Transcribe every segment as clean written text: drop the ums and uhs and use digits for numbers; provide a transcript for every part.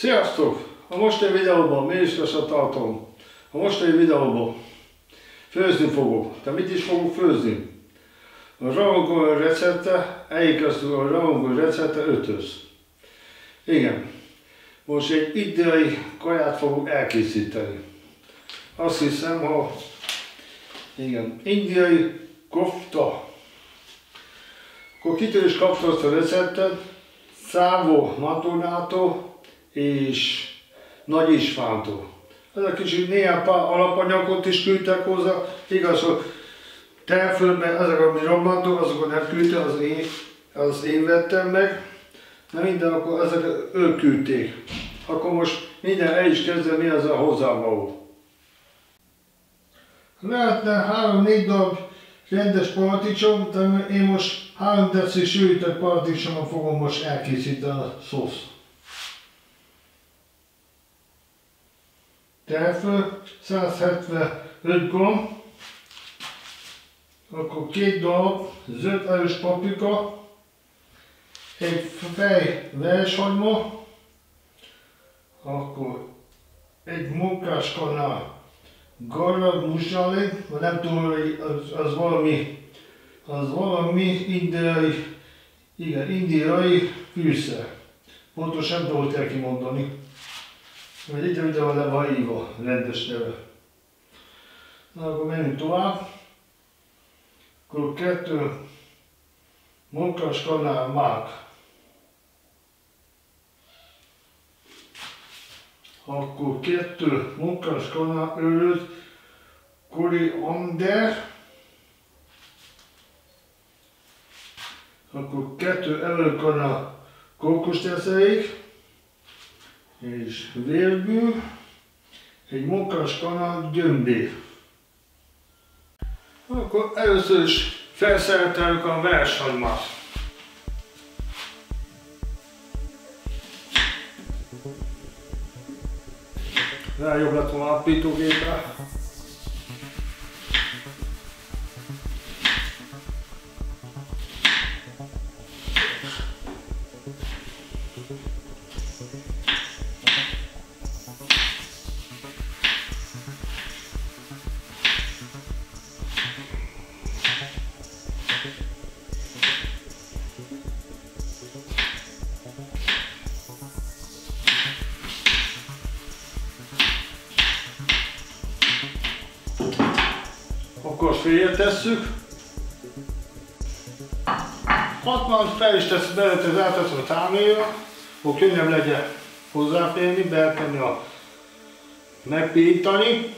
Sziasztok! A mostani videóban mélyisre tartom. A mostani videóban főzni fogok. De mit is fogok főzni? A ragú recepte, elkezdtük a ragú recepte 5-ös. Igen. Most egy indiai kaját fogok elkészíteni. Azt hiszem, hogy igen, indiai kofta. Akkor kitől is kaptam azt a receptet, Szávó Matonától és Nagy Istvántól. Ez a kicsit néhány pár alapanyagot is küldtek hozzá, igaz, hogy telföldben ezek, ami robbantok, azokat nem küldte, az én vettem meg, de minden, akkor ezek ők küldték. Akkor most minden el is kezdem, mi az a hozzávaló. Lehetne 3-4 darab rendes paradicsom, de én most 3 deci sűrített paradicsomon fogom most elkészíteni a szószt. Telföld 175 g, akkor 2 darab zöld erős paprika, egy fej vereshagyma, akkor egy munkáskanál garag muzsali, nem tudom, hogy az valami indiai, igen, indiai fűszer. Pontosan nem tudom, hogy kimondani. Vagy ide le van írva, rendes neve. Na, akkor menjünk tovább. Akkor 2 munkáskanál mák. Akkor 2 munkáskanál őrült koriander. Akkor 2 evőkanál kókuszteszerék és vérbű, egy munkáskanál gyömbér. Akkor először is felszerelteljük a vereshagymát. Rájobblatom a lapítógépre. Akkor félretesszük. 60 fel is tesz bele, ráteszem a tálnéra, hogy könnyebb legyen hozzáférni, beltenni a megpirítani.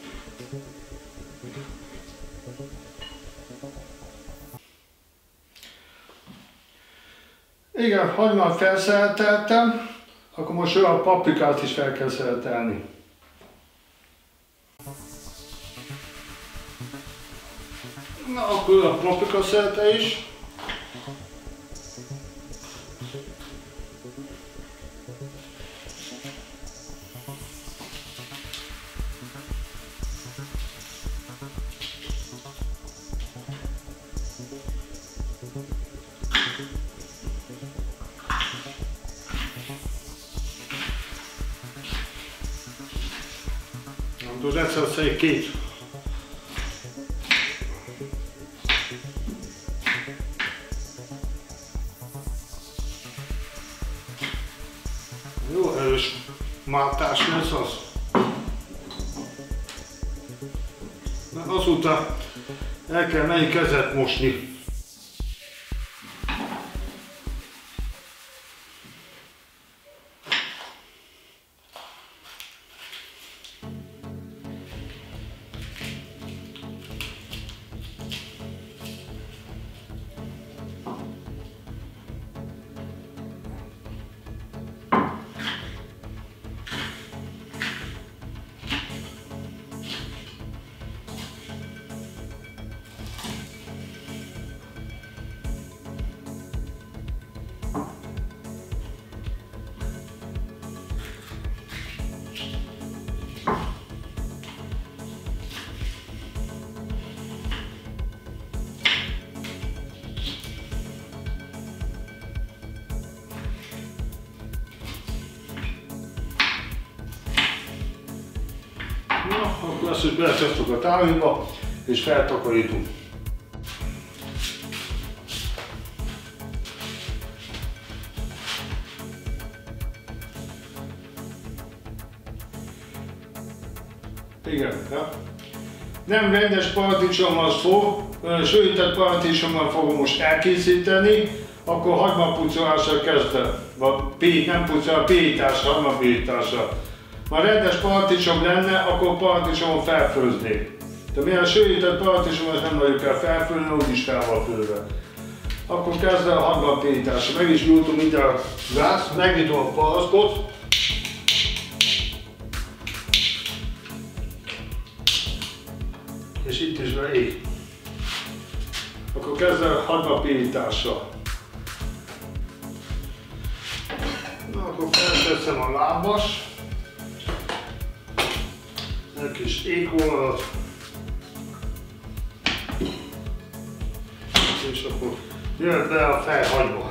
Igen, hagymát felszerelteltem, akkor most a paprikát is fel kell szeretelni. Na, akkor a paprika szelte is. Akkor egyszer szerint 2. Jó erős mártás lesz az. Azután el kell menni kezet mosni. Akkor azt is belecsasztok a tálinkba, és feltakarítunk. Igen, ja. Nem rendes paradicsommal szó, sűrített paradicsommal fogom most elkészíteni, akkor hagymapucolással kezdem. Nem pucolás, pirítással, hagymapirítással. Ha rendes paradicsom lenne, akkor paradicsomon felfőznék. De mivel a sűrített paradicsomot nem nagyon kell felfőzni, úgyis fel van főve. Akkor kezdem a hagymapirítással. Meg is gyújtom ide a gáz, megnyitom a palaszkot. És itt is beég. Akkor kezdem a hagymapirítással. Na, akkor felteszem a lábas. Egy kis ékvonalat. És akkor jön be a fejhagyma.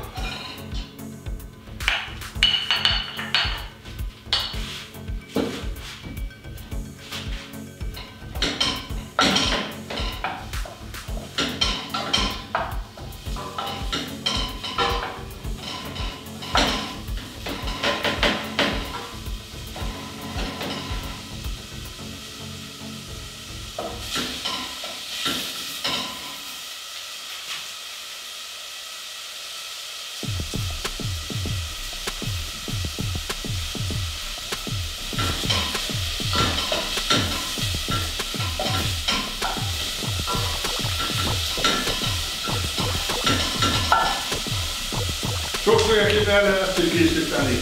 Sokféleképpen el lehet ezt készíteni.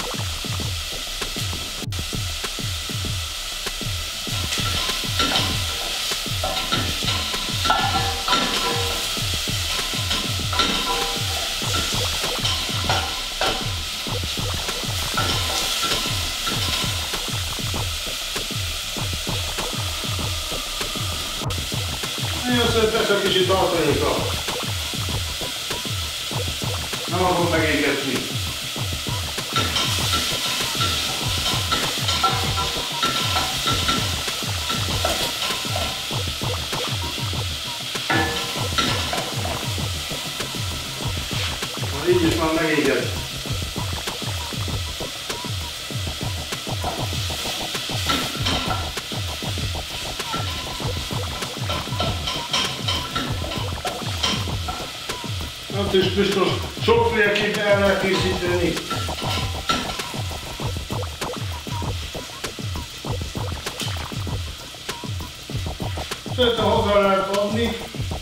Nagyon szép egy kicsit tartaléka. Nem akarom megégetni. Így is már megégett. Azt is biztos sokféleképpen el lehet készíteni. Szerintem hozzá lehet adni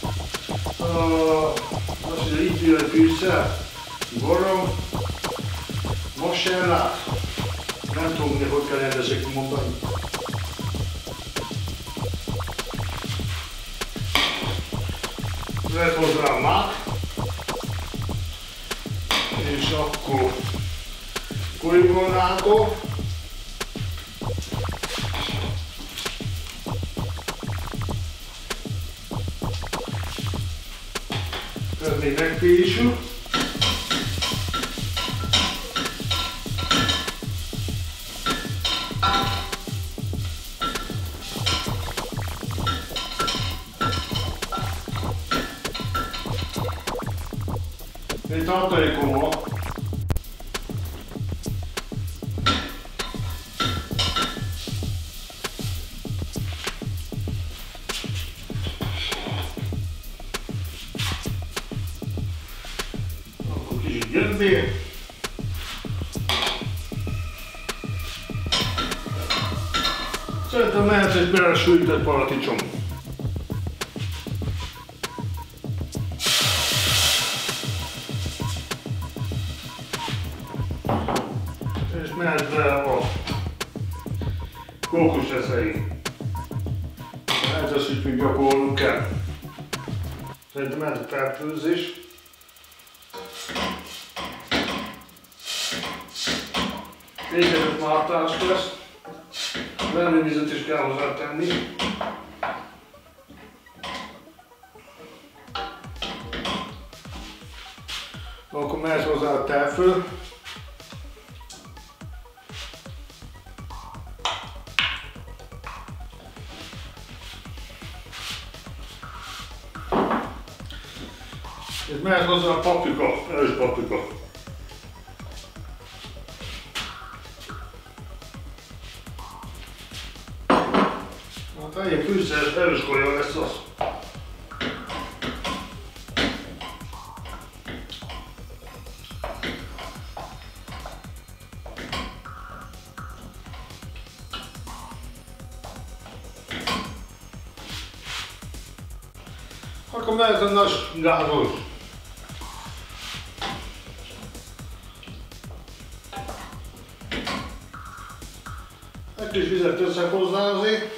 azt hiszem itt jön fűszer, borom, masellát. Nem tudom, hogy kell rendesen mondani. Lehet hozzá mák. És akkor korigonátor, ez még megfésül. Egy tartalékom van. Gömbé. Szerintem mehet egy belesültett paradicsom. És mehet bele a kókuszeszei. Ez az, hogy még gyakorolnunk kell. Szerintem mehet a fertőzés. Végezett mártás lesz. Verményvizet is kell hozzátenni. Akkor mehet hozzá a tejföl. És mehet hozzá a paprika, erős paprika. Hát ennyi fűszeres erős kaja lesz az. Akkor mehet a nagy gázol. Egy kis vizet teszek hozzá azért.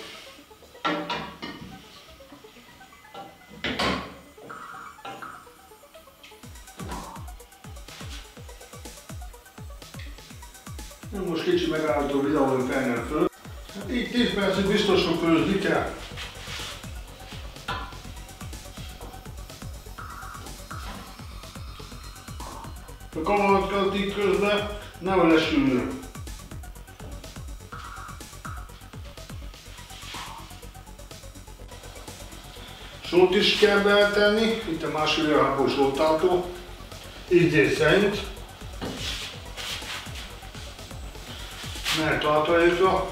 Most kicsi megállító videót felnem föl. Hát így 10 percig biztosan főzni kell. A kavarokat így közben nem lesülnek. Sót is kell beletenni, itt a másfél habos sótáltó, ízlés szerint. Mert tartalékra.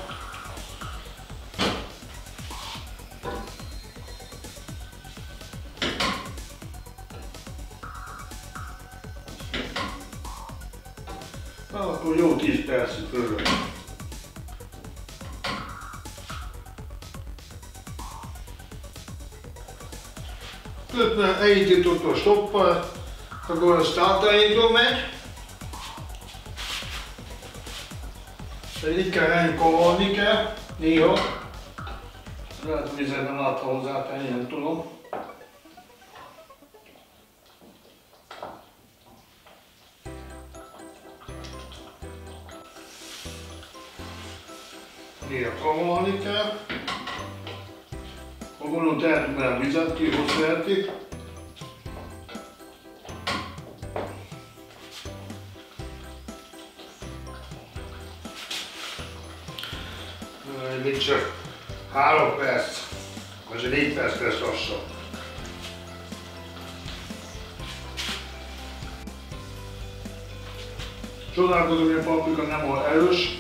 Akkor jó 10 percig fölül. Közben elindított a stoppal, akkor a startalékra megy. Itt kell elkavarni kell, néha. Lehet vizet nem látta hozzátenni, nem tudom. Néha kavarni kell. Ha gondolom tehetünk már vizet ki, hozzátérti. Még csak 3 perc, vagy 4 perc lesz lassan. Csodálkozom, hogy a paprika nem olyan erős.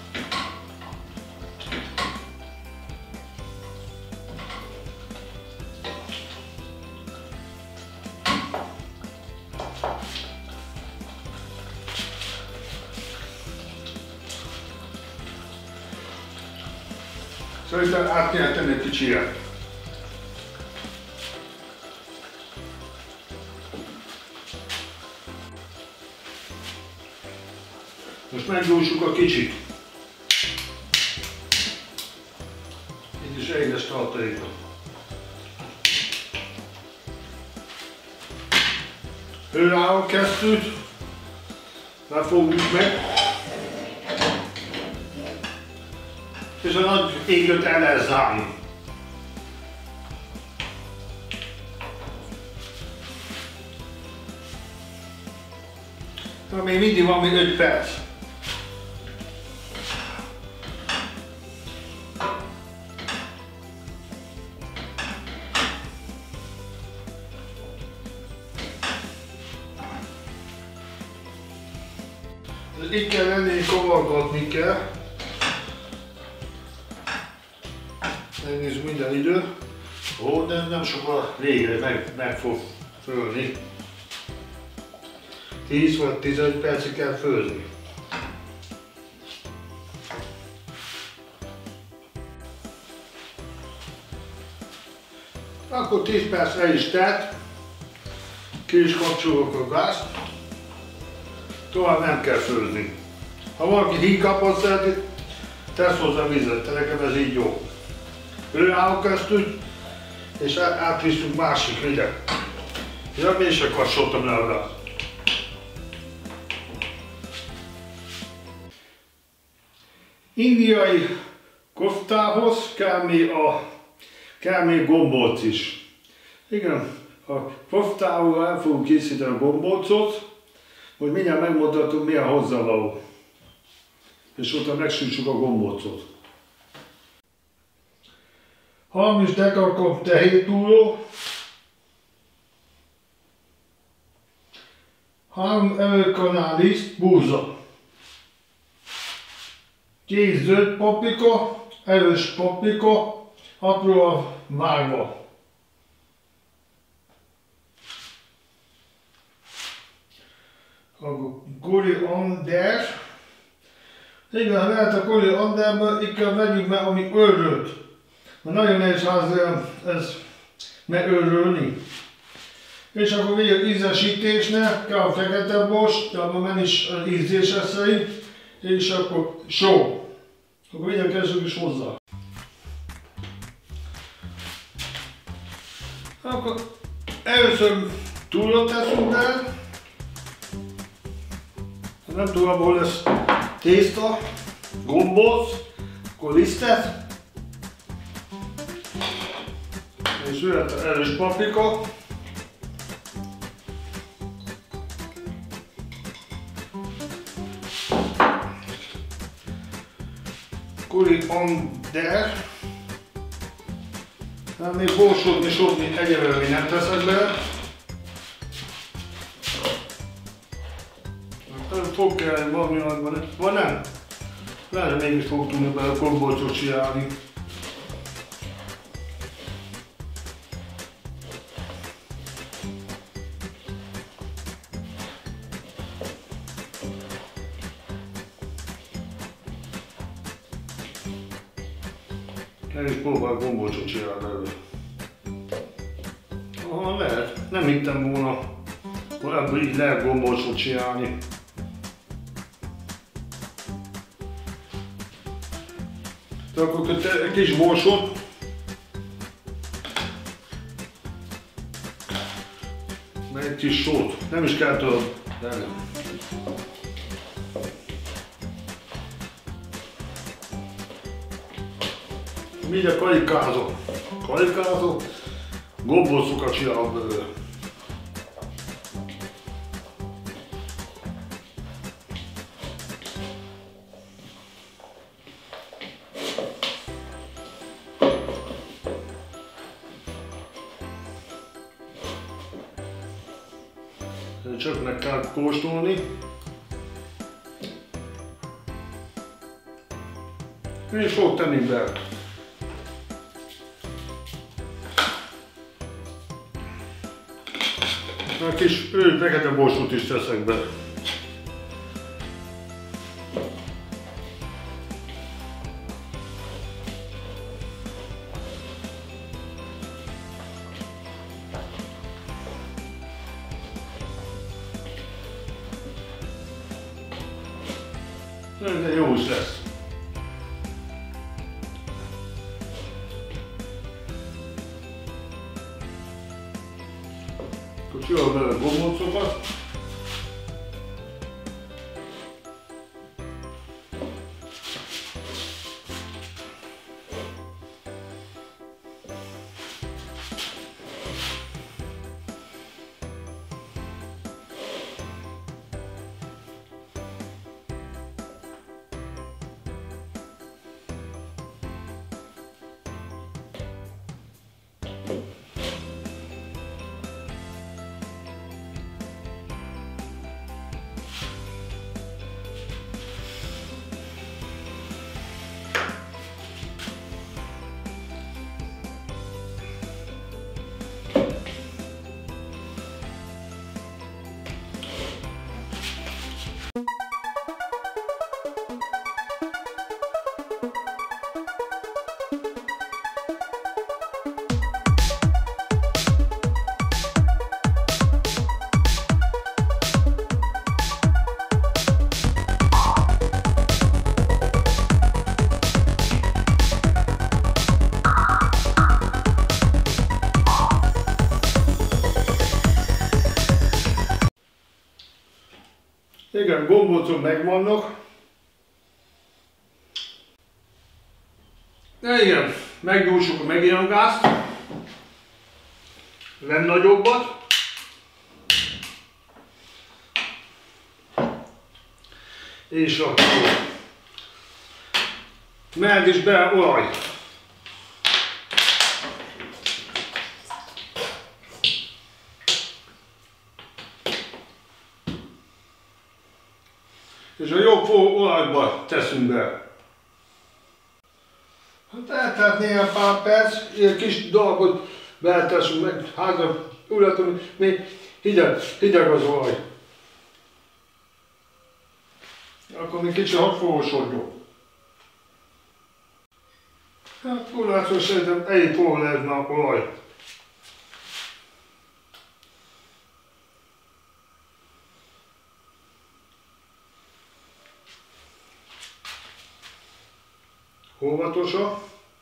Szerintem át kéne tenni egy kicsire. Most meggyújtsuk a kicsit. Így is édes tartaléka. Hőálló kesztyűt lefogjuk meg. És a nagy égőt el lehet zárni. Még mindig van még 5 perc. Itt kell lenni, kavargatni kell. Megnézzük minden idő. Ó, de nem sokkal végre meg fog fölni. 10 vagy 15 percig kell főzni. Akkor 10 perc el is telt. Ki is kapcsolok a gázt. Tovább nem kell főzni. Ha valaki hígkapot szereti, tesz hozzá vizet, de nekem ez így jó. Hőálló kesztyűt, és átviszünk másik ide. Ja, én sem kapcsoltam le a gázt. Indiai koftához kell még gombóc is. Igen, a koftával el fogunk készíteni a gombócot, hogy mindjárt megmutatom, mi a hozzávaló. És utána megsüssük a gombócot. Hamis dekarkom tehértúró, 3 evőkanál liszt búza, 10 zöld paprika, erős paprika, apróan vágva. A koriander. Igen, lehet a korianderből, inkább vegyük meg, ami őrölt. Mert nagyon nehéz ez megőrölni. És akkor végül ízesítésnél kell a fekete bors, de abban is ízlése szerint, és akkor só. Akkor végül kezdjük is hozzá. Akkor először túlra teszünk be. Ha nem tudom, hol lesz tészta, gombóc, akkor lisztet. És jöhet az erős paprika. Koriander. Még borsódni, sódni egyelőre nem teszek be. Fog kelleni valami van, van nem? Lehet, mégis fog tudni bele a gombócot csinálni. El is próbál gombócsot csinálni elő. Aha, lehet. Nem hittem volna, hogy ebből így lehet gombócsot csinálni. De akkor egy kis borsot. Meg egy kis sót. Nem is kell több. De nem. Mindjárt karikázok, gombócokat csinálok belőle. Csak meg kell kóstolni. És fog tenni be. A kis fekete borsót is teszek be. De jó is lesz. Akkor csinálom bele a gombócokat. Igen, gombócok megvannak. De igen, meggyújtsuk megint a gázt. Nem nagyobbat. És akkor mehet is be olaj. És a jobb olajba teszünk be. Hát eltelt néhány pár perc, ilyen kis dolgot beleteszünk meg, hátra ületünk, még hideg az olaj. Akkor még kicsit hadd folyosodjon. Hát úgy szerintem elég forró lehetne a olaj. Óvatosan.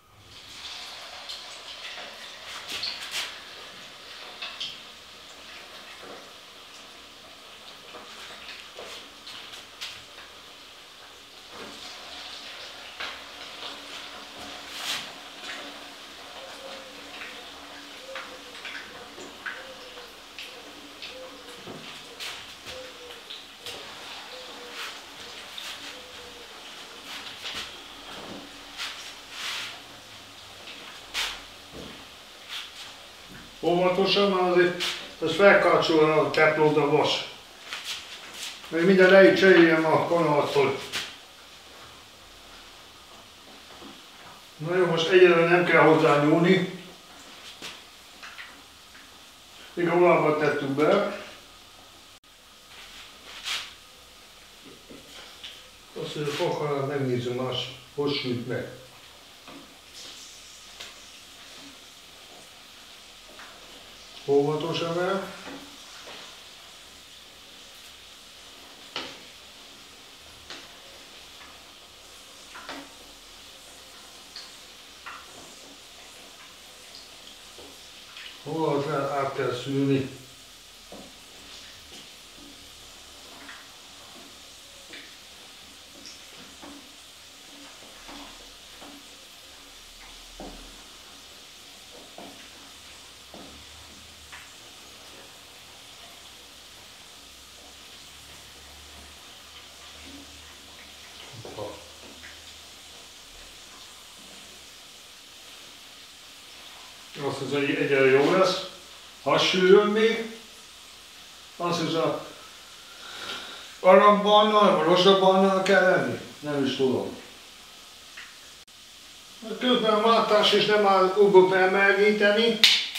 Óvatosan, mert azért ez felkácsolna a teplót a vas. Még minden le is cseréljem a kanattól. Na jó, most egyelőre nem kell hozzá nyúlni. Még a olajba tettük be. Azt mondja, a foghalat megnézem más, hogy sült meg. Óvatosan el. Hol át kell szűrni. Azt hiszem, hogy egyre jó lesz. Ha sűrűn még, azt hiszem, aranybarna, vagy rosabarna kell lenni. Nem is tudom. Közben a váltás is nem áll úgy felmelegíteni.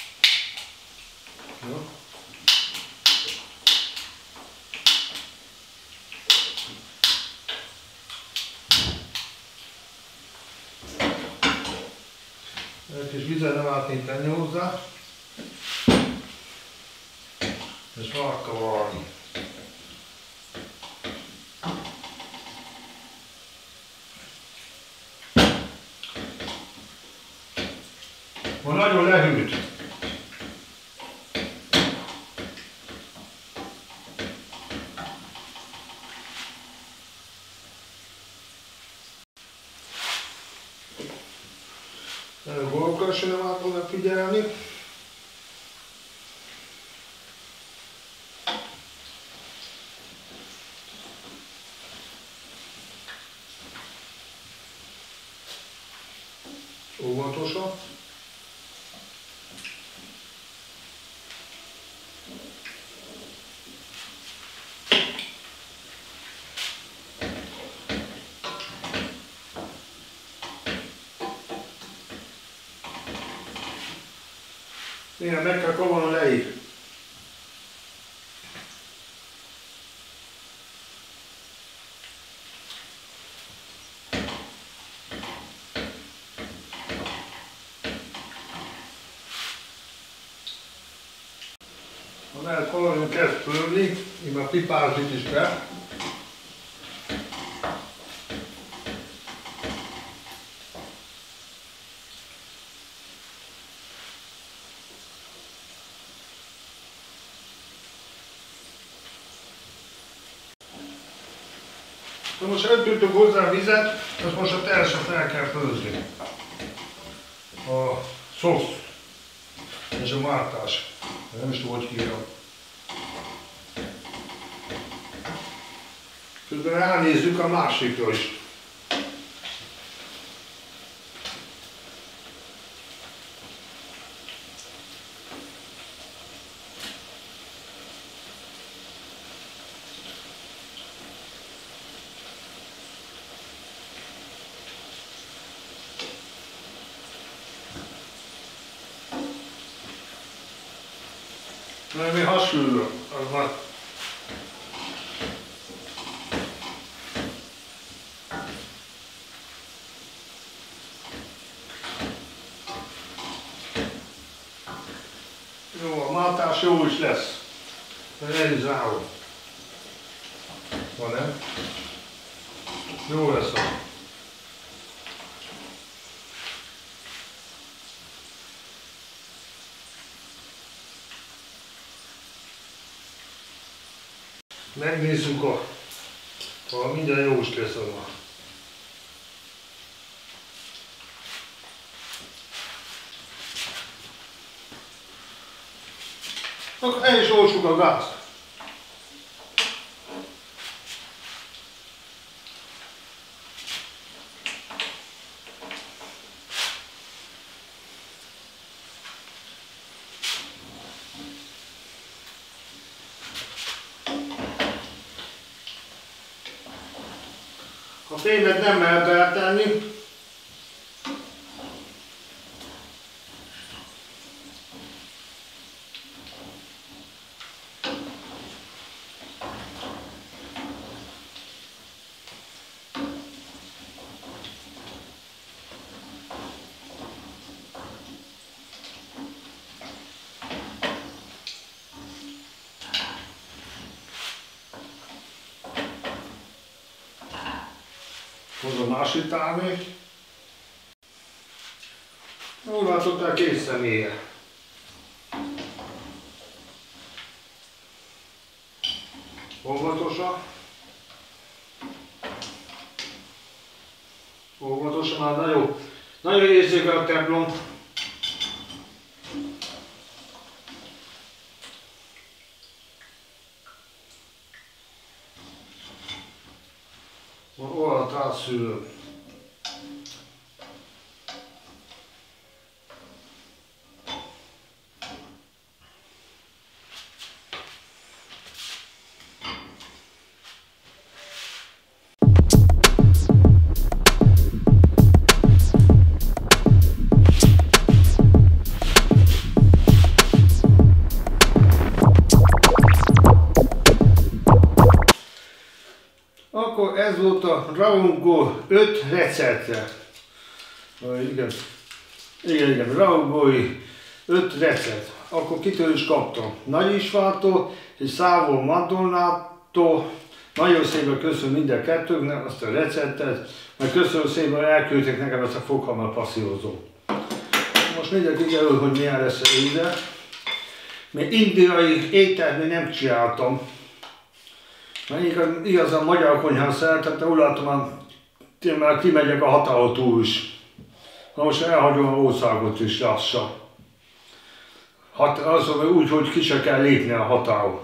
Egy kis vizet nem át kell tenni hozzá. És megkavarni. Ma nagyon lehűlt. Golkkal sem nem át fognak figyelni. Óvatosan. Igen, meg kell kavarni a lejét. Ha lehet kavarni, kezd fölni, így már pipázik is be. Na most öntöttük hozzá a vizet, azt most a teljesen fel kell főzni. A szósz és a mártás. Nem is tudom, hogy hívjam. Közben ránézzük a másikra is. Mert mi hasonló, az már. Jó, a mátás jó is lesz. El is zárom. Van, nem? Jó lesz a. Megnézzük ha minden jó is lesz az. Akkor el is oltsuk a gázt. A fémet nem lehet beletenni. Hoz a másik tálmék. Jól látották, készen mélye. Óvatosan. Óvatosan, már nagyon érzékel a teflon. Olyat átszűröm. Akkor ez volt a Dragon Go 5 receptje. Igen, Dragon Go-i 5 recept. Akkor kitől is kaptam? Nagy Istvától és Szávó Madonnától. Nagyon szépen köszönöm mind a kettőknek azt a receptet, mert köszönöm szépen, hogy elküldtek nekem ezt a foghamar passzírozó. Most mindenki kiderül, hogy milyen lesz a íze. Még indiai ételt még nem csináltam. Mert igazán magyar konyhán szeretem, úgy látom, már kimegyek a határon túl is. Na most elhagyom a országot is lassan. Azon úgy, hogy ki se kell lépni a határon.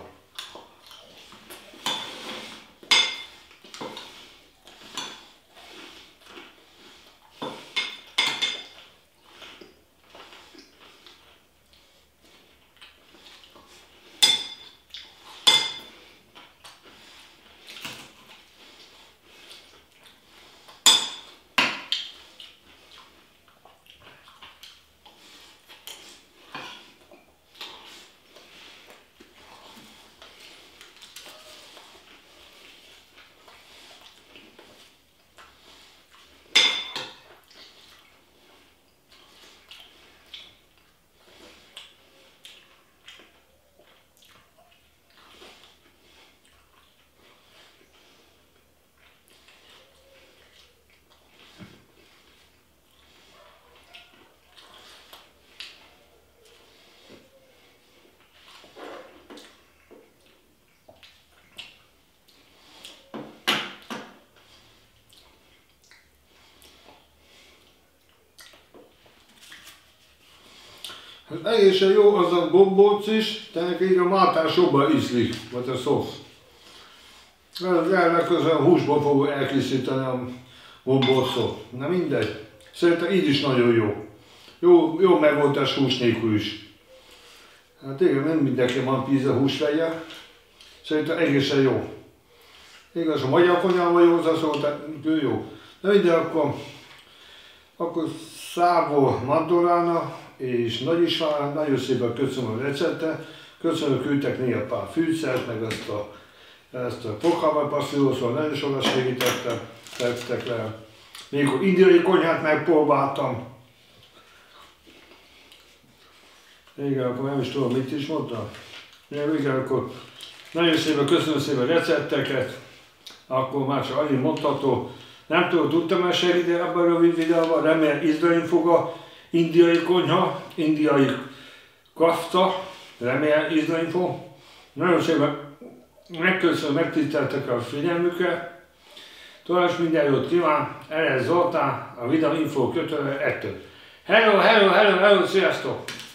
Egészen jó az a gombóc is, de neki a mátás jobban ízlik, vagy a szósz. Legközelebb húsból fogom elkészíteni a gombócot. Na mindegy. Szerintem így is nagyon jó. Jó megoldás hús nélkül is. Hát igen, nem mindenki van pizza húsvegye. Szerintem egészen jó. Igaz, a magyar konyhában jó hozzászól, tehát jó. De mindegy, akkor Szávó Madonnának és Nagy Istvánnak nagyon szépen köszönöm a receptet. Köszönöm, küldtek néha pár fűszert, meg ezt a foghalmapasszírószól nagyon sokat segítettek le. Még akkor indiai konyhát megpróbáltam. Igen, akkor nem is tudom, mit is mondtam. Igen, akkor nagyon szépen köszönöm szépen a recepteket. Akkor már csak annyit mondható. Nem tudom, tudtam-e segíteni abban a rövid videóban, remélem ízleni fog a indiai konyha, indiai kafta, remélem ízleni fog. Nagyon szépen megköszönöm, megtiszteltek a figyelmüket. Tovább is minden jót kíván, Eres Zoltán, a videó info kötője ettől. Hello, hello, hello, hello, sziasztok!